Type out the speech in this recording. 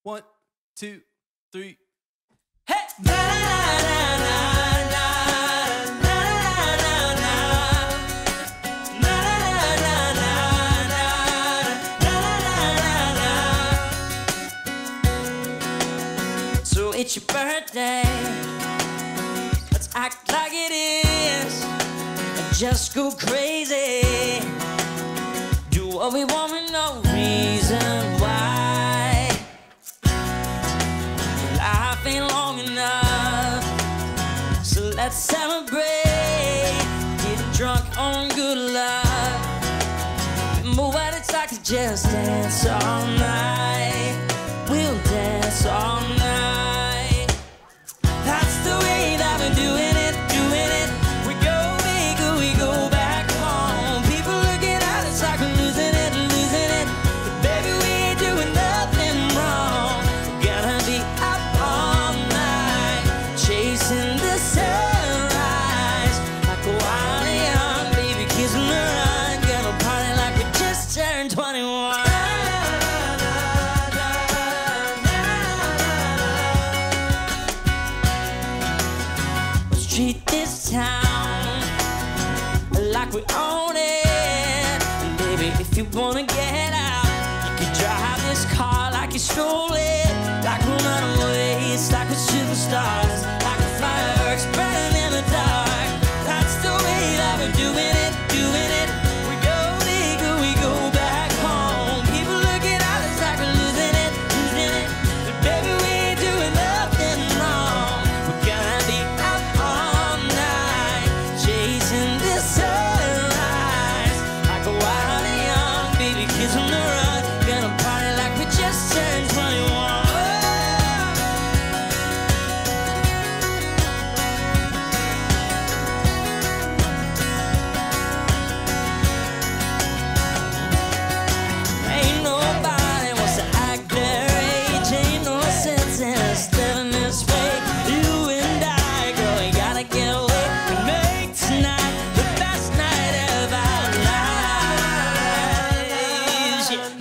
One, two, three. Hey! Na, na, na, na, na, na, na, na, na, na. So it's your birthday. Let's act like it is and just go crazy. Do what we want with no reason why. Life ain't long enough, so let's celebrate. Getting drunk on good luck. Remember what it's like to just dance all night. We'll dance all night. That's the way that we're doing it, doing it. We go big or we go back home. People looking at us like we're losing it, losing it. But baby, we ain't doing nothing wrong. We're gonna be up all night, chasing the sunrise like a wild and young baby, kissing the run. Gonna party like we just turned 21. Let's treat this town like we own it. And baby, if you wanna get out, you can drive this car like you stole it. Like we're runaways, like we're superstars, like the fireworks burning in the dark. That's the way that we're doing it, doing it. We go big or we go back home. People looking at us like we're losing it, losing it. But baby, we ain't doing nothing wrong. We're gonna be up all night, chasing this sunrise like a wild and young baby, kids on the run. Gonna party like we just turned 21. Ain't nobody wants to act their age. Ain't no sense in us living this way. You and I, girl, we gotta get away and make tonight the best night of our lives. Yeah.